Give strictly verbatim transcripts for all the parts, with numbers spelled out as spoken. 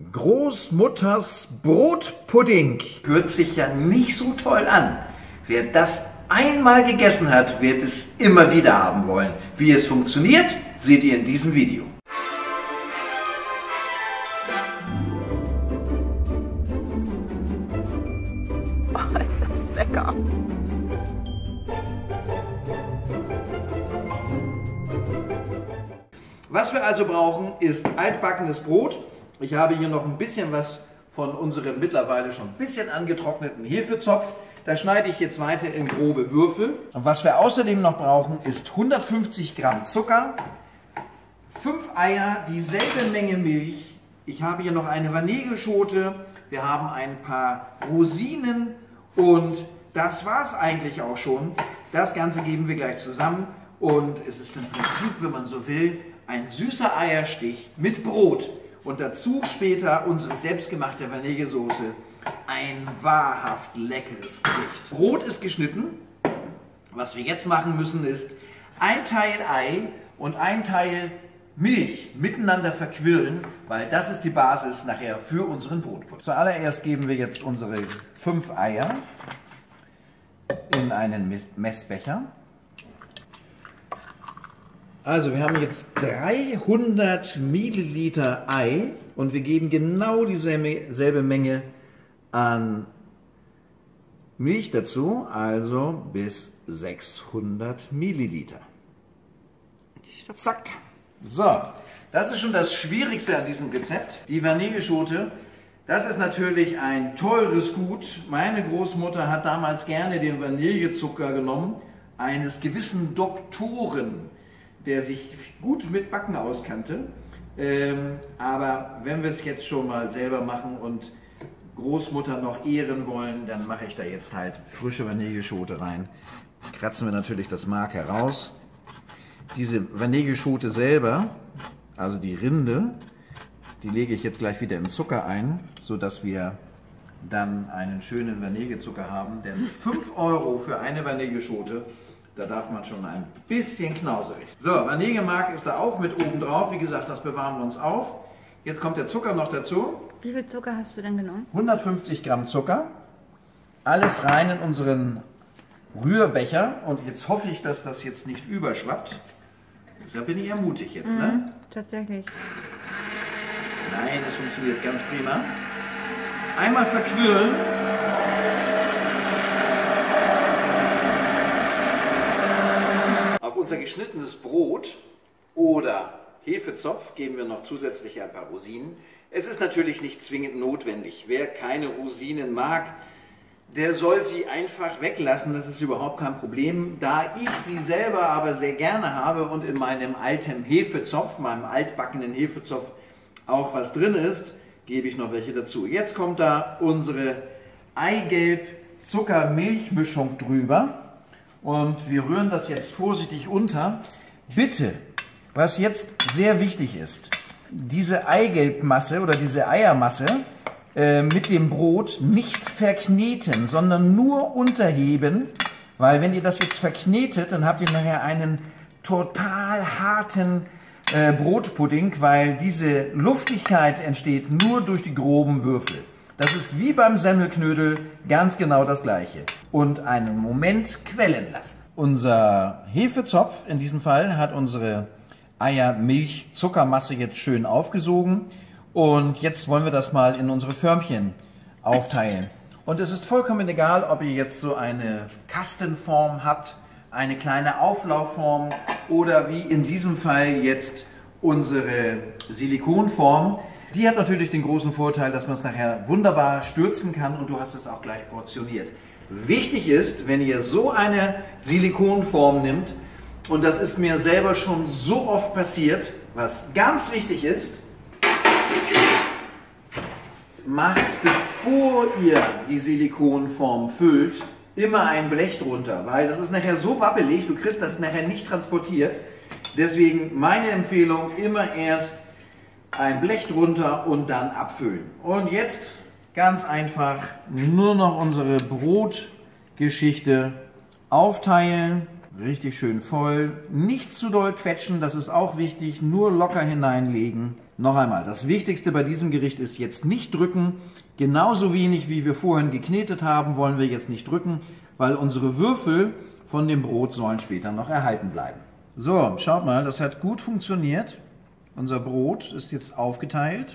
Großmutters Brotpudding. Hört sich ja nicht so toll an. Wer das einmal gegessen hat, wird es immer wieder haben wollen. Wie es funktioniert, seht ihr in diesem Video. Oh, ist das lecker. Was wir also brauchen, ist altbackenes Brot. Ich habe hier noch ein bisschen was von unserem mittlerweile schon ein bisschen angetrockneten Hefezopf. Da schneide ich jetzt weiter in grobe Würfel. Und was wir außerdem noch brauchen, ist hundertfünfzig Gramm Zucker, fünf Eier, dieselbe Menge Milch. Ich habe hier noch eine Vanilleschote. Wir haben ein paar Rosinen und das war es eigentlich auch schon. Das Ganze geben wir gleich zusammen und es ist im Prinzip, wenn man so will, ein süßer Eierstich mit Brot. Und dazu später unsere selbstgemachte Vanillesoße. Ein wahrhaft leckeres Gericht. Brot ist geschnitten. Was wir jetzt machen müssen ist ein Teil Ei und ein Teil Milch miteinander verquirlen, weil das ist die Basis nachher für unseren Brotpudding. Zuallererst geben wir jetzt unsere fünf Eier in einen Messbecher. Also wir haben jetzt dreihundert Milliliter Ei und wir geben genau dieselbe Menge an Milch dazu, also bis sechshundert Milliliter. Zack. So, das ist schon das Schwierigste an diesem Rezept. Die Vanilleschote, das ist natürlich ein teures Gut. Meine Großmutter hat damals gerne den Vanillezucker genommen, eines gewissen Doktoren, der sich gut mit Backen auskannte. Ähm, aber wenn wir es jetzt schon mal selber machen und Großmutter noch ehren wollen, dann mache ich da jetzt halt frische Vanilleschote rein. Kratzen wir natürlich das Mark heraus. Diese Vanilleschote selber, also die Rinde, die lege ich jetzt gleich wieder in Zucker ein, sodass wir dann einen schönen Vanillezucker haben. Denn fünf Euro für eine Vanilleschote, da darf man schon ein bisschen knauserig. So, Vanillemark ist da auch mit oben drauf. Wie gesagt, das bewahren wir uns auf. Jetzt kommt der Zucker noch dazu. Wie viel Zucker hast du denn genommen? hundertfünfzig Gramm Zucker. Alles rein in unseren Rührbecher. Und jetzt hoffe ich, dass das jetzt nicht überschwappt. Deshalb bin ich ja mutig jetzt, mhm, ne? Tatsächlich. Nein, das funktioniert ganz prima. Einmal verquirlen. Auf unser geschnittenes Brot oder Hefezopf geben wir noch zusätzlich ein paar Rosinen. Es ist natürlich nicht zwingend notwendig. Wer keine Rosinen mag, der soll sie einfach weglassen. Das ist überhaupt kein Problem. Da ich sie selber aber sehr gerne habe und in meinem alten Hefezopf, meinem altbackenen Hefezopf auch was drin ist, gebe ich noch welche dazu. Jetzt kommt da unsere Eigelb-Zucker-Milch-Mischung drüber. Und wir rühren das jetzt vorsichtig unter. Bitte, was jetzt sehr wichtig ist, diese Eigelbmasse oder diese Eiermasse äh, mit dem Brot nicht verkneten, sondern nur unterheben, weil wenn ihr das jetzt verknetet, dann habt ihr nachher einen total harten äh, Brotpudding, weil diese Luftigkeit entsteht nur durch die groben Würfel. Das ist wie beim Semmelknödel ganz genau das Gleiche. Und einen Moment quellen lassen. Unser Hefezopf in diesem Fall hat unsere Eier-Milch-Zuckermasse jetzt schön aufgesogen. Und jetzt wollen wir das mal in unsere Förmchen aufteilen. Und es ist vollkommen egal, ob ihr jetzt so eine Kastenform habt, eine kleine Auflaufform oder wie in diesem Fall jetzt unsere Silikonform. Die hat natürlich den großen Vorteil, dass man es nachher wunderbar stürzen kann und du hast es auch gleich portioniert. Wichtig ist, wenn ihr so eine Silikonform nimmt, und das ist mir selber schon so oft passiert, was ganz wichtig ist, macht, bevor ihr die Silikonform füllt, immer ein Blech drunter, weil das ist nachher so wabbelig, du kriegst das nachher nicht transportiert. Deswegen meine Empfehlung, immer erst ein Blech drunter und dann abfüllen. Und jetzt ganz einfach nur noch unsere Brotgeschichte aufteilen. Richtig schön voll. Nicht zu doll quetschen, das ist auch wichtig. Nur locker hineinlegen. Noch einmal, das Wichtigste bei diesem Gericht ist jetzt nicht drücken. Genauso wenig wie wir vorhin geknetet haben, wollen wir jetzt nicht drücken, weil unsere Würfel von dem Brot sollen später noch erhalten bleiben. So, schaut mal, das hat gut funktioniert. Unser Brot ist jetzt aufgeteilt.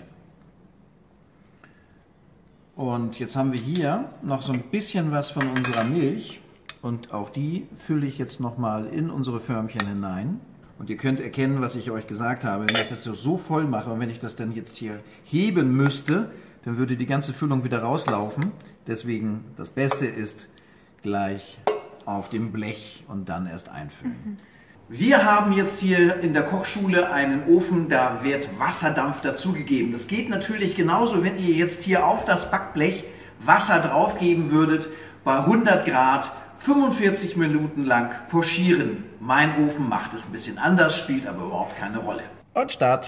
Und jetzt haben wir hier noch so ein bisschen was von unserer Milch. Und auch die fülle ich jetzt nochmal in unsere Förmchen hinein. Und ihr könnt erkennen, was ich euch gesagt habe. Wenn ich das so voll mache und wenn ich das dann jetzt hier heben müsste, dann würde die ganze Füllung wieder rauslaufen. Deswegen das Beste ist gleich auf dem Blech und dann erst einfüllen. Mhm. Wir haben jetzt hier in der Kochschule einen Ofen, da wird Wasserdampf dazugegeben. Das geht natürlich genauso, wenn ihr jetzt hier auf das Backblech Wasser draufgeben würdet, bei hundert Grad fünfundvierzig Minuten lang pochieren. Mein Ofen macht es ein bisschen anders, spielt aber überhaupt keine Rolle. Und Start.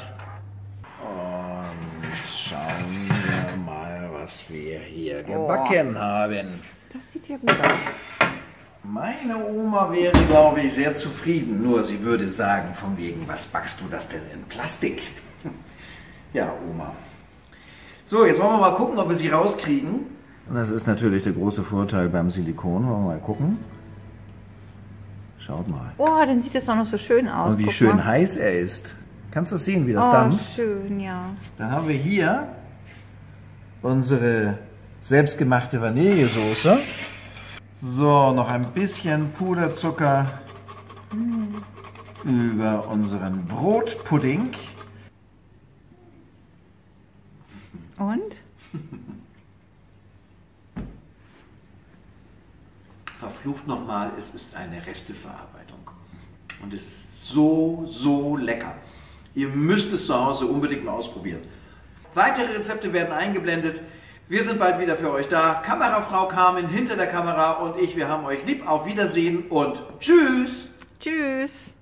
Und schauen wir mal, was wir hier gebacken oh. haben. Das sieht ja gut aus. Meine Oma wäre, glaube ich, sehr zufrieden. Nur sie würde sagen, von wegen, was backst du das denn in Plastik? Ja, Oma. So, jetzt wollen wir mal gucken, ob wir sie rauskriegen. Und das ist natürlich der große Vorteil beim Silikon. Wollen wir mal gucken. Schaut mal. Oh, dann sieht es auch noch so schön aus. Und wie Guck schön mal. heiß er ist. Kannst du sehen, wie das oh, dampft? Schön, ja. Dann haben wir hier unsere selbstgemachte Vanillesoße. So, noch ein bisschen Puderzucker mm. über unseren Brotpudding. Und? Verflucht nochmal, es ist eine Resteverarbeitung. Und es ist so, so lecker. Ihr müsst es zu Hause unbedingt mal ausprobieren. Weitere Rezepte werden eingeblendet. Wir sind bald wieder für euch da. Kamerafrau Carmen hinter der Kamera und ich, wir haben euch lieb. Auf Wiedersehen und tschüss! Tschüss!